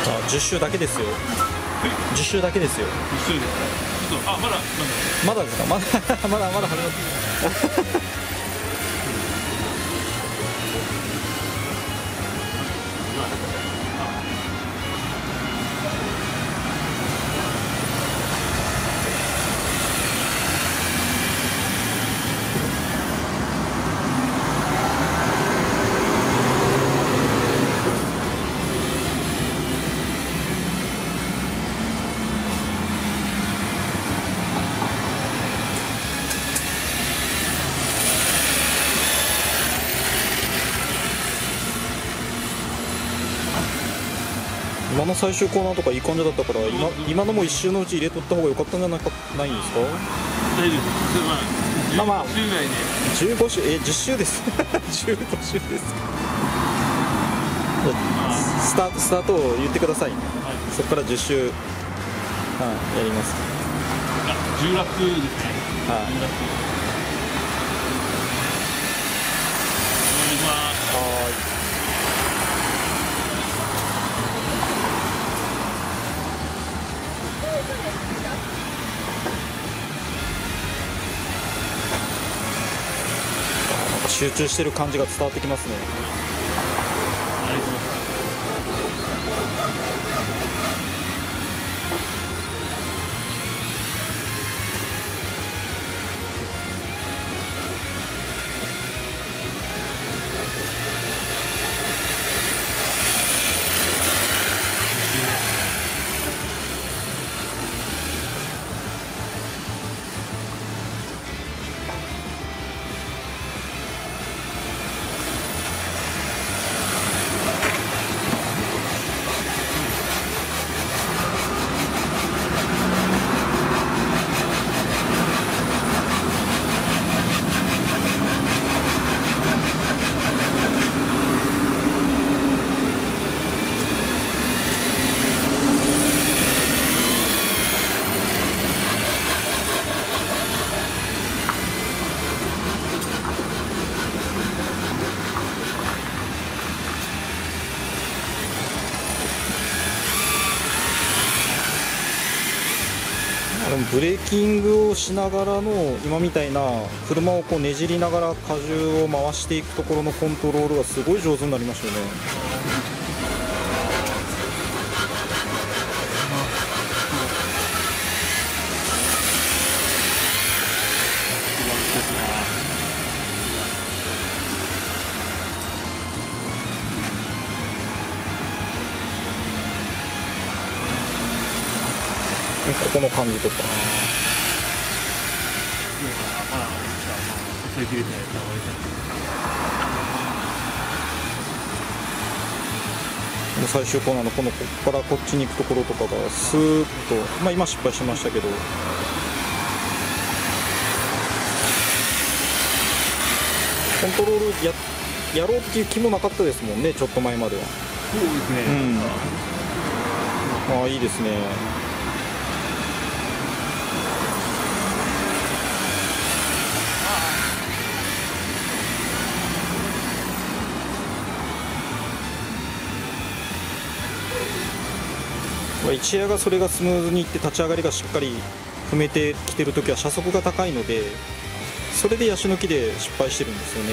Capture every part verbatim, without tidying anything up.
あ、じゅっ周だけですよ。じゅっ周だけですよ。 じゅっ周ですか。ちょっと、あ、まだまだですか。まだまだまだ始まって。今の最終コーナーとかいい感じだったから、今今のも一周のうち入れとった方が良かったんじゃないかないんですか。 大丈夫です。 まあまあじゅう代でじゅうご周、えじゅっ周ですじゅうご周です。スタートスタートを言ってくださいね。 はい、 そこからじゅっ周、はい、やります。 あ、じゅうラップですね。 はい、 じゅうラップお願いします。 はい。集中してる感じが伝わってきますね。 ありがとうございます。 でもブレーキングをしながらの今みたいな車をこうねじりながら荷重を回していくところのコントロールがすごい上手になりましたよね。ここの感じとか。最終コーナーのこのここからこっちに行くところとかがスーッと、まあ、今失敗しましたけど、コントロール や, やろうっていう気もなかったですもんね、ちょっと前までは。 そうですね、 うん、まあいいですね。一エアがそれがスムーズにいって立ち上がりがしっかり踏めてきてるときは車速が高いので、それでヤシ抜きで失敗してるんですよね。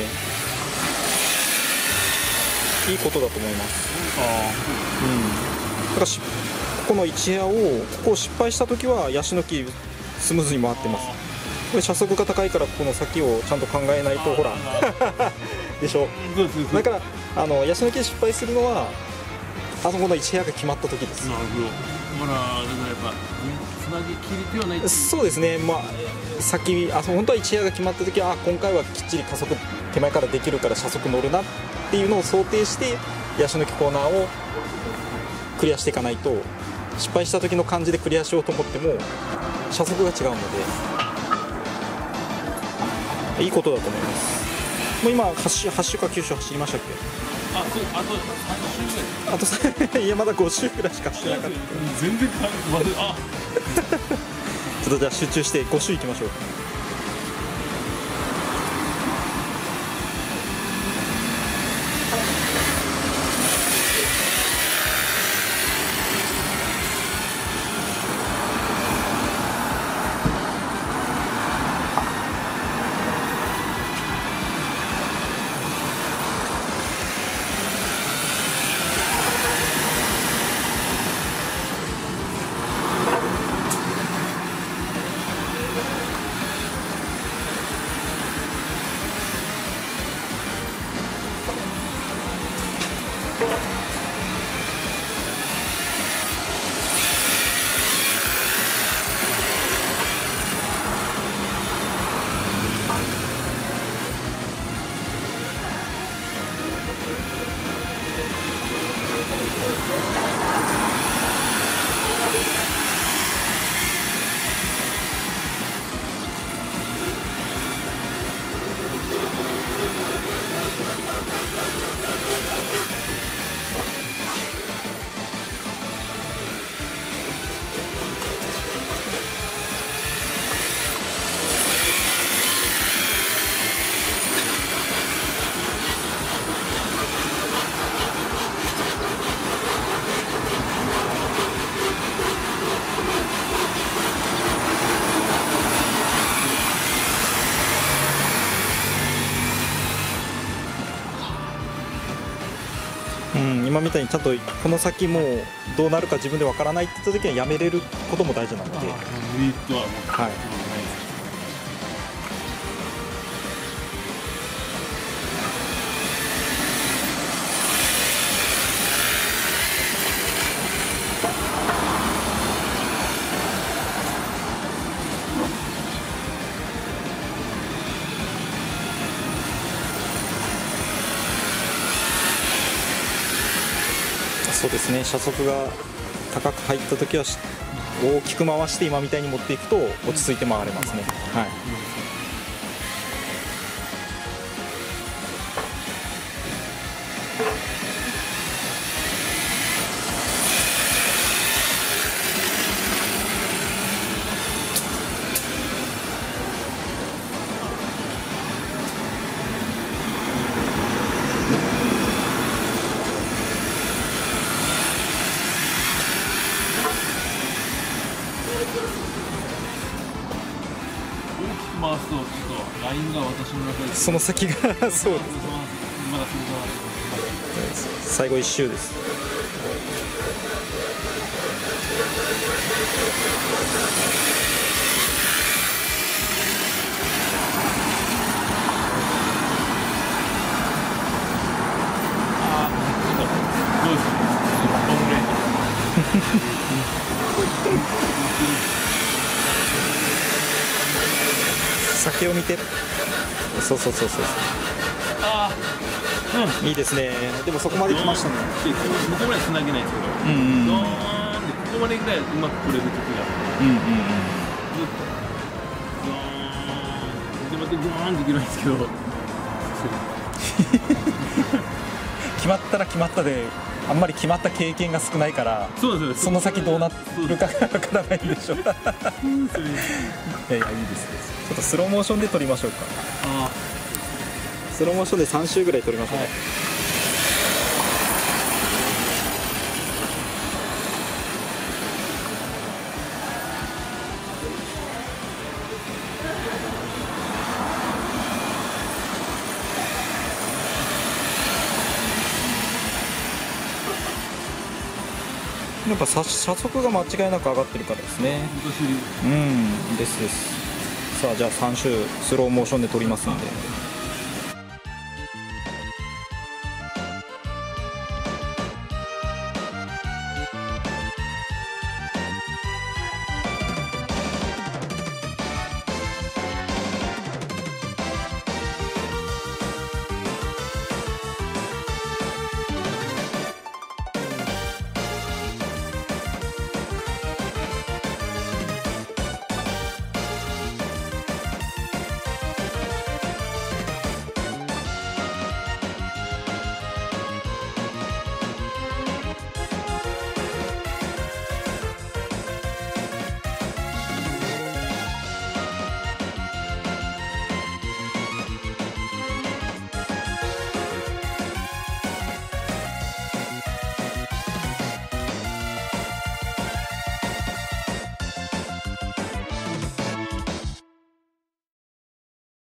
いいことだと思います。あ、うん、だからしここのいちエアをここを失敗したときはヤシ抜きスムーズに回ってます。これ車速が高いからこの先をちゃんと考えないと、ほらでしょ。だからあのヤシ抜きで失敗するのはあそこのいちエアが決まった時です。 なるほど。ほら、だからやっぱつなぎきれてはない。 そうですね。まあ先あ本当はいちエアが決まった時は、あ今回はきっちり加速手前からできるから車速乗るなっていうのを想定してヤシ抜きコーナーをクリアしていかないと、失敗した時の感じでクリアしようと思っても車速が違うので、いいことだと思います。もう今はち周はち周かきゅう周走りましたっけ。 あとあとさん周ぐらい。 あといやまだご周ぐらいしかしてなかった。 全然かまずあちょっとじゃあ集中してご周いきましょう。 みたいにちゃんとこの先もうどうなるか自分でわからないって言った時はやめれることも大事なので、 メリットはもうはい、そうですね、車速が高く入った時は大きく回して今みたいに持っていくと落ち着いて回れますね。はい、 回すとちょっとラインが私の中でその先がそうです、 まだ最後一周です。 ああ、どうですか、ボンレ先を見て、そうそうそうそう、 ああ、うん、 いいですね。でもそこまで来ましたね。 向こうまで繋げないですけど、 うんうん、 ドーンってここまでぐらいうまく取れる時が、 うんうんうん、 ドーンでまたドーンっていけないんですけど決まったら決まったで、あんまり決まった経験が少ないから、 そうです、 その先どうなるかがわからないんでしょう。いやいや、いいですね。ちょっとスローモーションで撮りましょうか。 あスローモーションでさん周ぐらい撮りましょうね。はい、やっぱ車速が間違いなく上がってるからですね。うん、ですです。さあ、じゃあさん周スローモーションで撮りますんで。